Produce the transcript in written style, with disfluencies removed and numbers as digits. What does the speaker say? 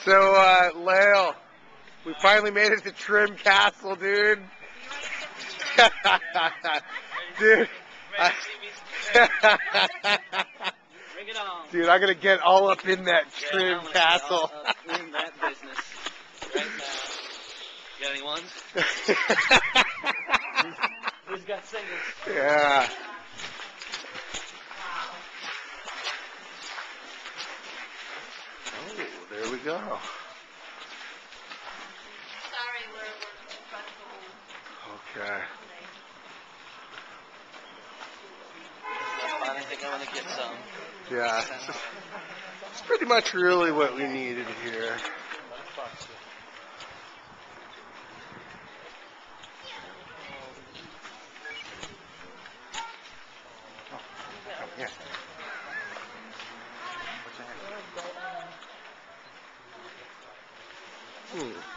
So, Lale, we finally made it to Trim Castle, dude. Dude. Bring it on. Dude, I'm gonna get all up in that Trim Castle. In that business right now. You got any ones? Who's got singles? Yeah. Oh, there we go. Sorry, we're Okay. I think I want to get some. Yeah. It's pretty much really what we needed here. Yeah. Hmm.